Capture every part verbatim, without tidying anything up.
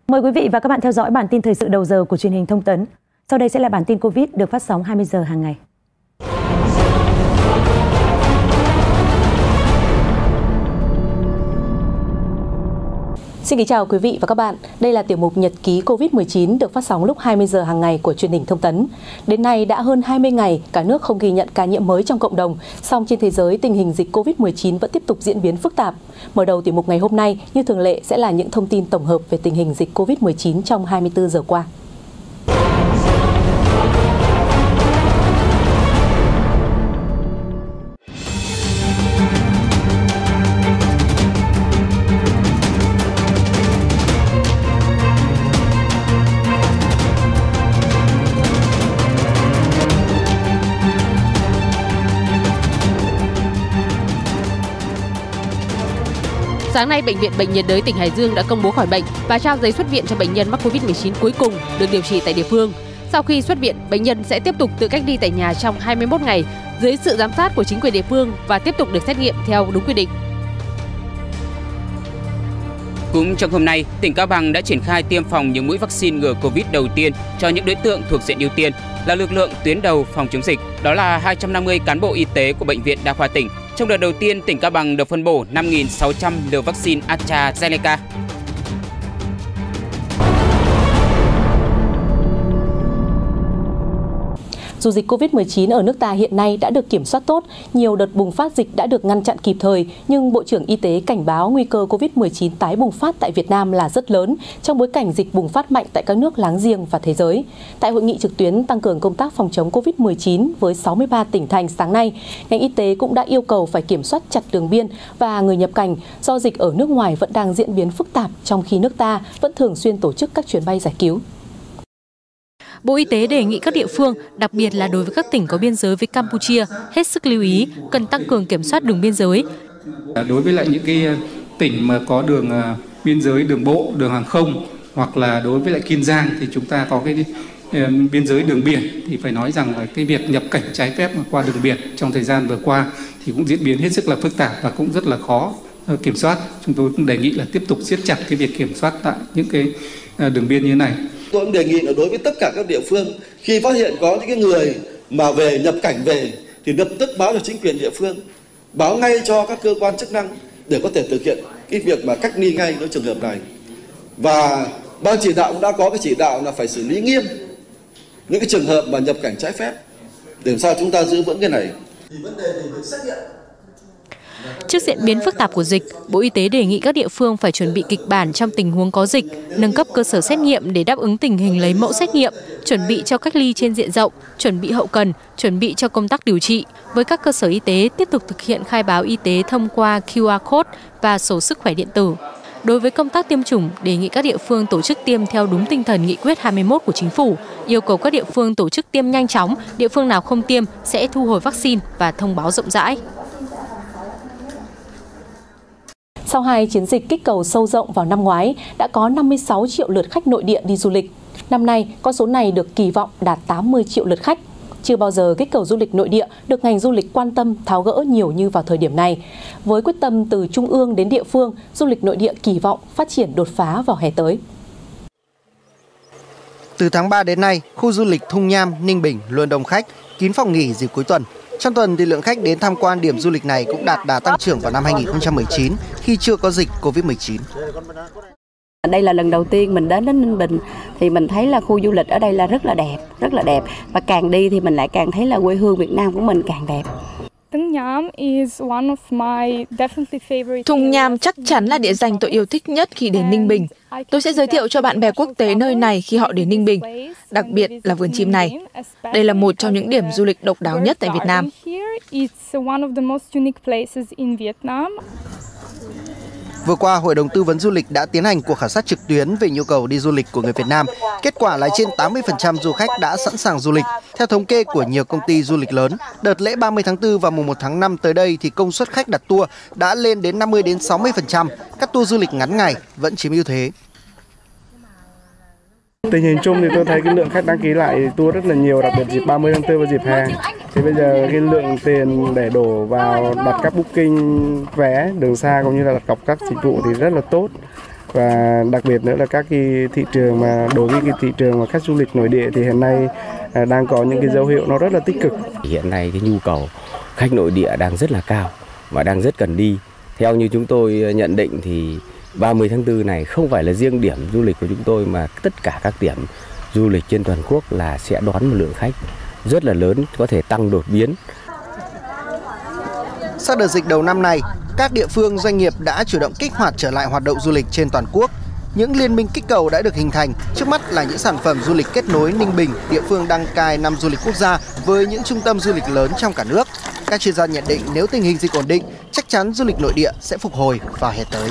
Mời quý vị và các bạn theo dõi bản tin thời sự đầu giờ của truyền hình Thông tấn. Sau đây sẽ là bản tin Covid được phát sóng hai mươi giờ hàng ngày. Xin kính chào quý vị và các bạn. Đây là tiểu mục Nhật ký Covid mười chín được phát sóng lúc hai mươi giờ hàng ngày của truyền hình Thông tấn. Đến nay đã hơn hai mươi ngày, cả nước không ghi nhận ca nhiễm mới trong cộng đồng. Song trên thế giới, tình hình dịch Covid mười chín vẫn tiếp tục diễn biến phức tạp. Mở đầu tiểu mục ngày hôm nay, như thường lệ sẽ là những thông tin tổng hợp về tình hình dịch Covid mười chín trong hai mươi tư giờ qua. Sáng nay, Bệnh viện Bệnh nhiệt đới tỉnh Hải Dương đã công bố khỏi bệnh và trao giấy xuất viện cho bệnh nhân mắc Covid mười chín cuối cùng được điều trị tại địa phương. Sau khi xuất viện, bệnh nhân sẽ tiếp tục tự cách ly tại nhà trong hai mươi mốt ngày dưới sự giám sát của chính quyền địa phương và tiếp tục được xét nghiệm theo đúng quy định. Cũng trong hôm nay, tỉnh Cao Bằng đã triển khai tiêm phòng những mũi vaccine ngừa Covid đầu tiên cho những đối tượng thuộc diện ưu tiên là lực lượng tuyến đầu phòng chống dịch. Đó là hai trăm năm mươi cán bộ y tế của Bệnh viện Đa khoa tỉnh. Trong đợt đầu tiên, tỉnh Cao Bằng được phân bổ năm nghìn sáu trăm liều vaccine AstraZeneca. Dù dịch Covid mười chín ở nước ta hiện nay đã được kiểm soát tốt, nhiều đợt bùng phát dịch đã được ngăn chặn kịp thời, nhưng Bộ trưởng Y tế cảnh báo nguy cơ Covid mười chín tái bùng phát tại Việt Nam là rất lớn trong bối cảnh dịch bùng phát mạnh tại các nước láng giềng và thế giới. Tại hội nghị trực tuyến tăng cường công tác phòng chống Covid mười chín với sáu mươi ba tỉnh thành sáng nay, ngành y tế cũng đã yêu cầu phải kiểm soát chặt đường biên và người nhập cảnh do dịch ở nước ngoài vẫn đang diễn biến phức tạp trong khi nước ta vẫn thường xuyên tổ chức các chuyến bay giải cứu. Bộ Y tế đề nghị các địa phương, đặc biệt là đối với các tỉnh có biên giới với Campuchia, hết sức lưu ý, cần tăng cường kiểm soát đường biên giới. Đối với lại những cái tỉnh mà có đường biên giới, đường bộ, đường hàng không, hoặc là đối với lại Kiên Giang thì chúng ta có cái biên giới đường biển, thì phải nói rằng là cái việc nhập cảnh trái phép qua đường biển trong thời gian vừa qua thì cũng diễn biến hết sức là phức tạp và cũng rất là khó kiểm soát. Chúng tôi cũng đề nghị là tiếp tục siết chặt cái việc kiểm soát tại những cái đường biên như thế này. Tôi cũng đề nghị là đối với tất cả các địa phương, khi phát hiện có những cái người mà về nhập cảnh về thì lập tức báo cho chính quyền địa phương, báo ngay cho các cơ quan chức năng để có thể thực hiện cái việc mà cách ly ngay đối trường hợp này. Và ban chỉ đạo cũng đã có cái chỉ đạo là phải xử lý nghiêm những cái trường hợp mà nhập cảnh trái phép để làm sao chúng ta giữ vững cái này. Thì vấn đề thì được xét nghiệm. Trước diễn biến phức tạp của dịch, Bộ Y tế đề nghị các địa phương phải chuẩn bị kịch bản trong tình huống có dịch, nâng cấp cơ sở xét nghiệm để đáp ứng tình hình lấy mẫu xét nghiệm, chuẩn bị cho cách ly trên diện rộng, chuẩn bị hậu cần, chuẩn bị cho công tác điều trị. Với các cơ sở y tế, tiếp tục thực hiện khai báo y tế thông qua Q R code và sổ sức khỏe điện tử. Đối với công tác tiêm chủng, đề nghị các địa phương tổ chức tiêm theo đúng tinh thần nghị quyết hai mươi mốt của Chính phủ, yêu cầu các địa phương tổ chức tiêm nhanh chóng, địa phương nào không tiêm sẽ thu hồi vaccine và thông báo rộng rãi. Sau hai chiến dịch kích cầu sâu rộng vào năm ngoái, đã có năm mươi sáu triệu lượt khách nội địa đi du lịch. Năm nay, con số này được kỳ vọng đạt tám mươi triệu lượt khách. Chưa bao giờ kích cầu du lịch nội địa được ngành du lịch quan tâm tháo gỡ nhiều như vào thời điểm này. Với quyết tâm từ trung ương đến địa phương, du lịch nội địa kỳ vọng phát triển đột phá vào hè tới. Từ tháng ba đến nay, khu du lịch Thung Nham, Ninh Bình luôn đông khách, kín phòng nghỉ dịp cuối tuần. Trong tuần thì lượng khách đến tham quan điểm du lịch này cũng đạt đà tăng trưởng vào năm hai nghìn không trăm mười chín khi chưa có dịch Covid mười chín. Đây là lần đầu tiên mình đến đến Ninh Bình thì mình thấy là khu du lịch ở đây là rất là đẹp, rất là đẹp và càng đi thì mình lại càng thấy là quê hương Việt Nam của mình càng đẹp. Thung Nham chắc chắn là địa danh tôi yêu thích nhất khi đến Ninh Bình. Tôi sẽ giới thiệu cho bạn bè quốc tế nơi này khi họ đến Ninh Bình, đặc biệt là vườn chim này. Đây là một trong những điểm du lịch độc đáo nhất tại Việt Nam. Vừa qua, Hội đồng Tư vấn Du lịch đã tiến hành cuộc khảo sát trực tuyến về nhu cầu đi du lịch của người Việt Nam. Kết quả là trên tám mươi phần trăm du khách đã sẵn sàng du lịch. Theo thống kê của nhiều công ty du lịch lớn, đợt lễ ba mươi tháng tư và mùng một tháng năm tới đây thì công suất khách đặt tour đã lên đến năm mươi đến sáu mươi phần trăm. Các tour du lịch ngắn ngày vẫn chiếm ưu thế. Tình hình chung thì tôi thấy cái lượng khách đăng ký lại tour rất là nhiều, đặc biệt dịp ba mươi tháng tư và dịp hè. Thì bây giờ cái lượng tiền để đổ vào đặt các booking vé đường xa cũng như là đặt cọc các dịch vụ thì rất là tốt. Và đặc biệt nữa là các cái thị trường mà đối với cái thị trường mà khách du lịch nội địa thì hiện nay đang có những cái dấu hiệu nó rất là tích cực. Hiện nay cái nhu cầu khách nội địa đang rất là cao và đang rất cần đi. Theo như chúng tôi nhận định thì ba mươi tháng tư này không phải là riêng điểm du lịch của chúng tôi mà tất cả các điểm du lịch trên toàn quốc là sẽ đón một lượng khách rất là lớn, có thể tăng đột biến. Sau đợt dịch đầu năm này, các địa phương doanh nghiệp đã chủ động kích hoạt trở lại hoạt động du lịch trên toàn quốc. Những liên minh kích cầu đã được hình thành, trước mắt là những sản phẩm du lịch kết nối Ninh Bình, địa phương đăng cai năm du lịch quốc gia với những trung tâm du lịch lớn trong cả nước. Các chuyên gia nhận định nếu tình hình dịch ổn định, chắc chắn du lịch nội địa sẽ phục hồi vào hè tới.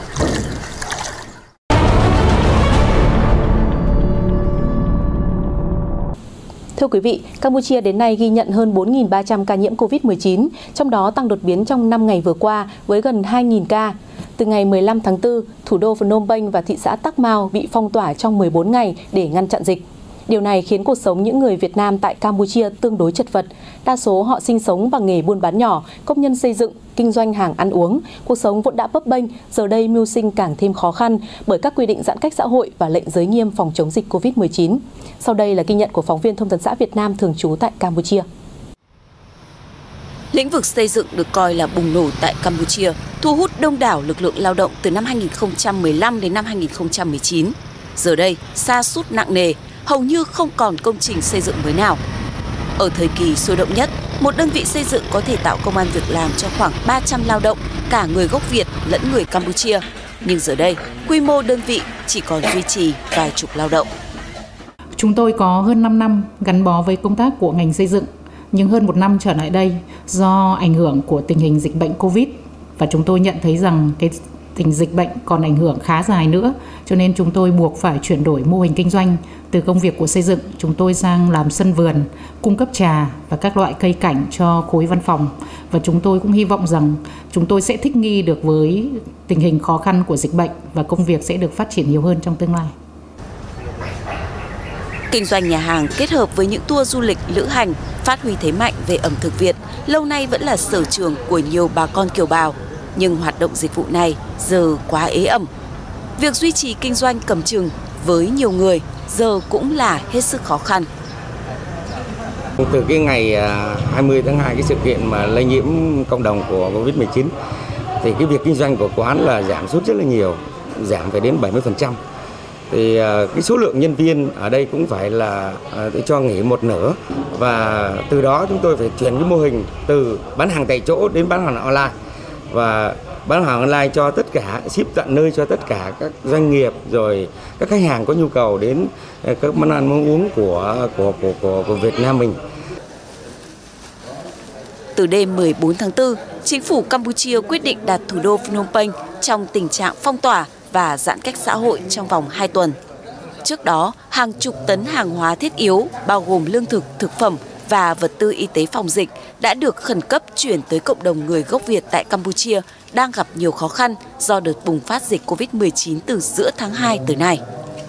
Thưa quý vị, Campuchia đến nay ghi nhận hơn bốn nghìn ba trăm ca nhiễm Covid mười chín, trong đó tăng đột biến trong năm ngày vừa qua với gần hai nghìn ca. Từ ngày mười lăm tháng tư, thủ đô Phnom Penh và thị xã Tắc Mau bị phong tỏa trong mười bốn ngày để ngăn chặn dịch. Điều này khiến cuộc sống những người Việt Nam tại Campuchia tương đối chật vật. Đa số họ sinh sống bằng nghề buôn bán nhỏ, công nhân xây dựng, kinh doanh hàng ăn uống. Cuộc sống vốn đã bấp bênh, giờ đây mưu sinh càng thêm khó khăn bởi các quy định giãn cách xã hội và lệnh giới nghiêm phòng chống dịch Covid mười chín. Sau đây là ghi nhận của phóng viên Thông tấn xã Việt Nam thường trú tại Campuchia. Lĩnh vực xây dựng được coi là bùng nổ tại Campuchia, thu hút đông đảo lực lượng lao động từ năm hai nghìn không trăm mười lăm đến năm hai nghìn không trăm mười chín. Giờ đây, sa sút nặng nề, hầu như không còn công trình xây dựng mới nào. Ở thời kỳ sôi động nhất, một đơn vị xây dựng có thể tạo công ăn việc làm cho khoảng ba trăm lao động, cả người gốc Việt lẫn người Campuchia. Nhưng giờ đây, quy mô đơn vị chỉ còn duy trì vài chục lao động. Chúng tôi có hơn năm năm gắn bó với công tác của ngành xây dựng, nhưng hơn một năm trở lại đây, do ảnh hưởng của tình hình dịch bệnh Covid và chúng tôi nhận thấy rằng cái tình dịch bệnh còn ảnh hưởng khá dài nữa, cho nên chúng tôi buộc phải chuyển đổi mô hình kinh doanh từ công việc của xây dựng chúng tôi sang làm sân vườn, cung cấp trà và các loại cây cảnh cho khối văn phòng. Và chúng tôi cũng hy vọng rằng chúng tôi sẽ thích nghi được với tình hình khó khăn của dịch bệnh và công việc sẽ được phát triển nhiều hơn trong tương lai. Kinh doanh nhà hàng kết hợp với những tour du lịch lữ hành, phát huy thế mạnh về ẩm thực Việt, lâu nay vẫn là sở trường của nhiều bà con kiều bào. Nhưng hoạt động dịch vụ này giờ quá ế ẩm. Việc duy trì kinh doanh cầm chừng với nhiều người giờ cũng là hết sức khó khăn. Từ cái ngày hai mươi tháng hai, cái sự kiện mà lây nhiễm cộng đồng của Covid mười chín, thì cái việc kinh doanh của quán là giảm sút rất là nhiều, giảm phải đến bảy mươi phần trăm. Thì cái số lượng nhân viên ở đây cũng phải là cho nghỉ một nửa, và từ đó chúng tôi phải chuyển cái mô hình từ bán hàng tại chỗ đến bán hàng online, và bán hàng online cho tất cả, ship tận nơi cho tất cả các doanh nghiệp rồi các khách hàng có nhu cầu đến các món ăn món uống của của của của, của Việt Nam mình. Từ đêm mười bốn tháng tư, chính phủ Campuchia quyết định đặt thủ đô Phnom Penh trong tình trạng phong tỏa và giãn cách xã hội trong vòng hai tuần. Trước đó, hàng chục tấn hàng hóa thiết yếu bao gồm lương thực, thực phẩm và vật tư y tế phòng dịch đã được khẩn cấp chuyển tới cộng đồng người gốc Việt tại Campuchia đang gặp nhiều khó khăn do đợt bùng phát dịch Covid mười chín từ giữa tháng hai tới nay.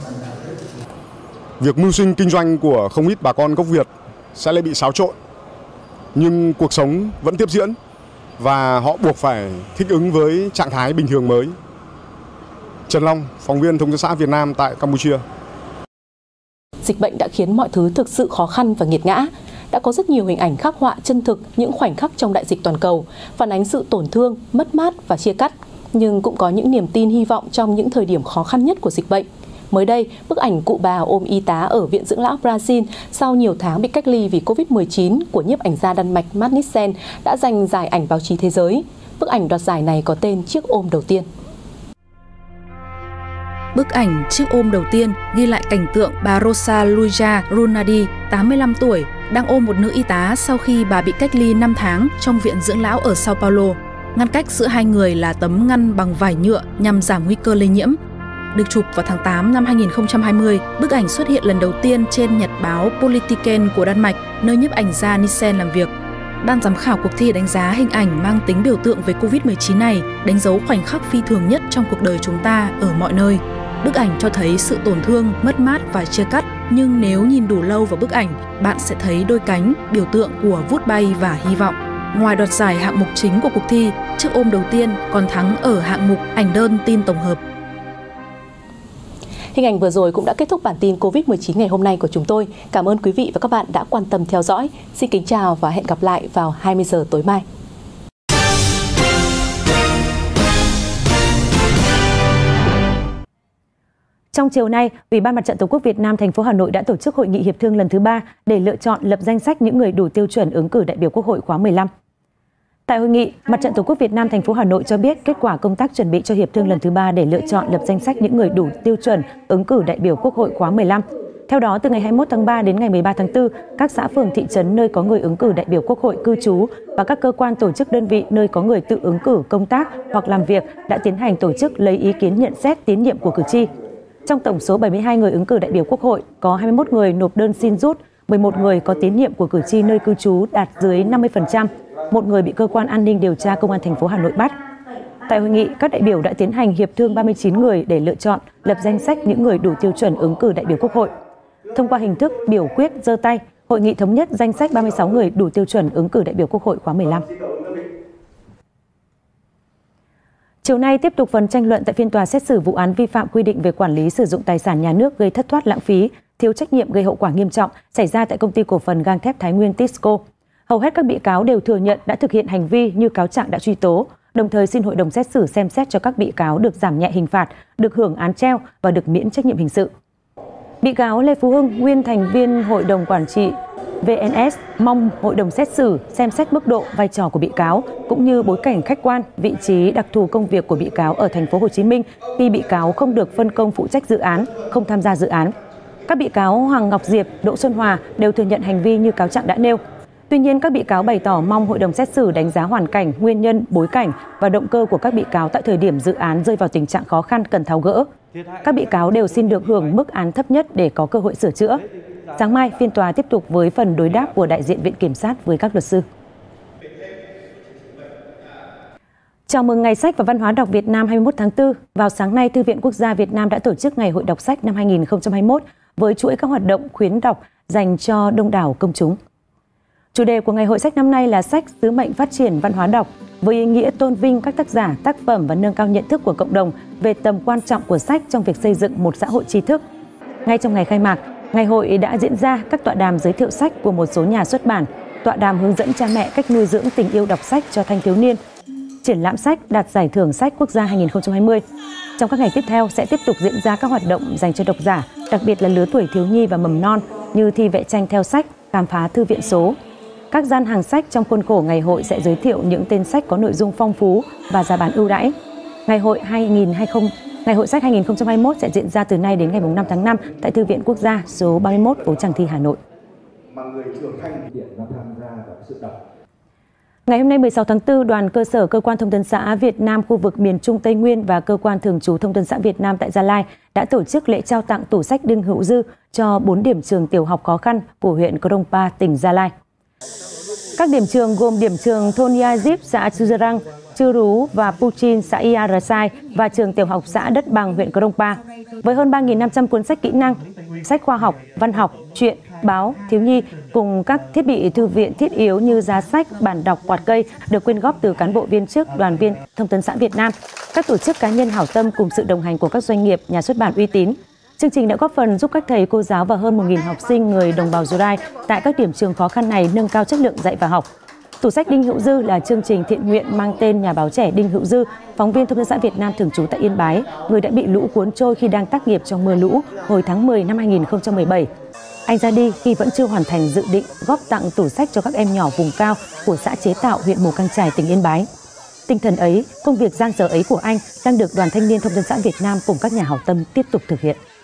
Việc mưu sinh kinh doanh của không ít bà con gốc Việt sẽ lại bị xáo trộn, nhưng cuộc sống vẫn tiếp diễn và họ buộc phải thích ứng với trạng thái bình thường mới. Trần Long, phóng viên Thông tấn xã Việt Nam tại Campuchia. Dịch bệnh đã khiến mọi thứ thực sự khó khăn và nghiệt ngã. Đã có rất nhiều hình ảnh khắc họa chân thực những khoảnh khắc trong đại dịch toàn cầu, phản ánh sự tổn thương, mất mát và chia cắt. Nhưng cũng có những niềm tin hy vọng trong những thời điểm khó khăn nhất của dịch bệnh. Mới đây, bức ảnh cụ bà ôm y tá ở Viện Dưỡng lão Brazil sau nhiều tháng bị cách ly vì Covid mười chín của nhiếp ảnh gia Đan Mạch Mats Nielsen đã giành giải ảnh báo chí thế giới. Bức ảnh đoạt giải này có tên Chiếc ôm đầu tiên. Bức ảnh Chiếc ôm đầu tiên ghi lại cảnh tượng bà Rosa Luisa Runadi, tám mươi lăm tuổi, đang ôm một nữ y tá sau khi bà bị cách ly năm tháng trong Viện Dưỡng lão ở Sao Paulo. Ngăn cách giữa hai người là tấm ngăn bằng vải nhựa nhằm giảm nguy cơ lây nhiễm. Được chụp vào tháng tám năm hai nghìn không trăm hai mươi, bức ảnh xuất hiện lần đầu tiên trên nhật báo Politiken của Đan Mạch, nơi nhiếp ảnh gia Nielsen làm việc. Ban giám khảo cuộc thi đánh giá hình ảnh mang tính biểu tượng về Covid mười chín này đánh dấu khoảnh khắc phi thường nhất trong cuộc đời chúng ta ở mọi nơi. Bức ảnh cho thấy sự tổn thương, mất mát và chia cắt, nhưng nếu nhìn đủ lâu vào bức ảnh, bạn sẽ thấy đôi cánh, biểu tượng của vút bay và hy vọng. Ngoài đoạt giải hạng mục chính của cuộc thi, Chiếc ôm đầu tiên còn thắng ở hạng mục ảnh đơn tin tổng hợp. Hình ảnh vừa rồi cũng đã kết thúc bản tin Covid mười chín ngày hôm nay của chúng tôi. Cảm ơn quý vị và các bạn đã quan tâm theo dõi. Xin kính chào và hẹn gặp lại vào hai mươi giờ tối mai. Trong chiều nay, Ủy ban Mặt trận Tổ quốc Việt Nam thành phố Hà Nội đã tổ chức hội nghị hiệp thương lần thứ ba để lựa chọn lập danh sách những người đủ tiêu chuẩn ứng cử đại biểu Quốc hội khóa mười lăm. Tại hội nghị, Mặt trận Tổ quốc Việt Nam thành phố Hà Nội cho biết kết quả công tác chuẩn bị cho hiệp thương lần thứ ba để lựa chọn lập danh sách những người đủ tiêu chuẩn ứng cử đại biểu Quốc hội khóa mười lăm. Theo đó, từ ngày hai mươi mốt tháng ba đến ngày mười ba tháng tư, các xã phường thị trấn nơi có người ứng cử đại biểu Quốc hội cư trú và các cơ quan tổ chức đơn vị nơi có người tự ứng cử công tác hoặc làm việc đã tiến hành tổ chức lấy ý kiến nhận xét tín nhiệm của cử tri. Trong tổng số bảy mươi hai người ứng cử đại biểu Quốc hội, có hai mươi mốt người nộp đơn xin rút, mười một người có tín nhiệm của cử tri nơi cư trú đạt dưới năm mươi phần trăm, một người bị cơ quan an ninh điều tra Công an thành phố Hà Nội bắt. Tại hội nghị, các đại biểu đã tiến hành hiệp thương ba mươi chín người để lựa chọn, lập danh sách những người đủ tiêu chuẩn ứng cử đại biểu Quốc hội. Thông qua hình thức biểu quyết giơ tay, hội nghị thống nhất danh sách ba mươi sáu người đủ tiêu chuẩn ứng cử đại biểu Quốc hội khóa mười lăm. Chiều nay tiếp tục phần tranh luận tại phiên tòa xét xử vụ án vi phạm quy định về quản lý sử dụng tài sản nhà nước gây thất thoát lãng phí, thiếu trách nhiệm gây hậu quả nghiêm trọng xảy ra tại công ty cổ phần gang thép Thái Nguyên Tisco. Hầu hết các bị cáo đều thừa nhận đã thực hiện hành vi như cáo trạng đã truy tố, đồng thời xin hội đồng xét xử xem xét cho các bị cáo được giảm nhẹ hình phạt, được hưởng án treo và được miễn trách nhiệm hình sự. Bị cáo Lê Phú Hưng, nguyên thành viên Hội đồng Quản trị vê en ét, mong hội đồng xét xử xem xét mức độ vai trò của bị cáo cũng như bối cảnh khách quan, vị trí đặc thù công việc của bị cáo ở thành phố Hồ Chí Minh khi bị cáo không được phân công phụ trách dự án, không tham gia dự án. Các bị cáo Hoàng Ngọc Diệp, Đỗ Xuân Hòa đều thừa nhận hành vi như cáo trạng đã nêu. Tuy nhiên, các bị cáo bày tỏ mong hội đồng xét xử đánh giá hoàn cảnh, nguyên nhân, bối cảnh và động cơ của các bị cáo tại thời điểm dự án rơi vào tình trạng khó khăn cần tháo gỡ. Các bị cáo đều xin được hưởng mức án thấp nhất để có cơ hội sửa chữa. Sáng mai, phiên tòa tiếp tục với phần đối đáp của đại diện Viện Kiểm sát với các luật sư. Chào mừng Ngày sách và Văn hóa đọc Việt Nam hai mươi mốt tháng tư, vào sáng nay, Thư viện Quốc gia Việt Nam đã tổ chức Ngày hội đọc sách năm hai nghìn không trăm hai mươi mốt với chuỗi các hoạt động khuyến đọc dành cho đông đảo công chúng. Chủ đề của Ngày hội sách năm nay là sách sứ mệnh phát triển văn hóa đọc, với ý nghĩa tôn vinh các tác giả, tác phẩm và nâng cao nhận thức của cộng đồng về tầm quan trọng của sách trong việc xây dựng một xã hội tri thức. Ngay trong ngày khai mạc, ngày hội đã diễn ra các tọa đàm giới thiệu sách của một số nhà xuất bản, tọa đàm hướng dẫn cha mẹ cách nuôi dưỡng tình yêu đọc sách cho thanh thiếu niên, triển lãm sách đạt giải thưởng sách quốc gia hai nghìn không trăm hai mươi. Trong các ngày tiếp theo sẽ tiếp tục diễn ra các hoạt động dành cho độc giả, đặc biệt là lứa tuổi thiếu nhi và mầm non như thi vẽ tranh theo sách, khám phá thư viện số. Các gian hàng sách trong khuôn khổ ngày hội sẽ giới thiệu những tên sách có nội dung phong phú và giá bán ưu đãi. Ngày hội hai nghìn hai mươi Ngày hội sách hai nghìn không trăm hai mươi mốt sẽ diễn ra từ nay đến ngày năm tháng năm tại Thư viện Quốc gia số ba mươi mốt phố Tràng Thi, Hà Nội. Ngày hôm nay mười sáu tháng tư, đoàn cơ sở Cơ quan Thông tấn xã Việt Nam khu vực miền Trung Tây Nguyên và Cơ quan Thường trú Thông tấn xã Việt Nam tại Gia Lai đã tổ chức lễ trao tặng tủ sách Đinh Hữu Dư cho bốn điểm trường tiểu học khó khăn của huyện Krongpa, tỉnh Gia Lai. Các điểm trường gồm điểm trường thôn Ia Dip, xã Chư Răng, Chư Rú và Puchin, xã Ia Rasai và trường tiểu học xã Đất Bằng, huyện Krongpa. Với hơn ba nghìn năm trăm cuốn sách kỹ năng, sách khoa học, văn học, truyện, báo, thiếu nhi cùng các thiết bị thư viện thiết yếu như giá sách, bản đọc, quạt cây được quyên góp từ cán bộ viên chức, đoàn viên Thông tấn xã Việt Nam, các tổ chức cá nhân hảo tâm cùng sự đồng hành của các doanh nghiệp, nhà xuất bản uy tín. Chương trình đã góp phần giúp các thầy, cô giáo và hơn một nghìn học sinh người đồng bào Girai tại các điểm trường khó khăn này nâng cao chất lượng dạy và học. Tủ sách Đinh Hữu Dư là chương trình thiện nguyện mang tên nhà báo trẻ Đinh Hữu Dư, phóng viên Thông tấn xã Việt Nam thường trú tại Yên Bái, người đã bị lũ cuốn trôi khi đang tác nghiệp trong mưa lũ hồi tháng mười năm hai nghìn không trăm mười bảy. Anh ra đi khi vẫn chưa hoàn thành dự định góp tặng tủ sách cho các em nhỏ vùng cao của xã Chế Tạo, huyện Mù Cang Chải, tỉnh Yên Bái. Tinh thần ấy, công việc giang dở ấy của anh đang được Đoàn Thanh niên Thông tấn xã Việt Nam cùng các nhà hảo tâm tiếp tục thực hiện.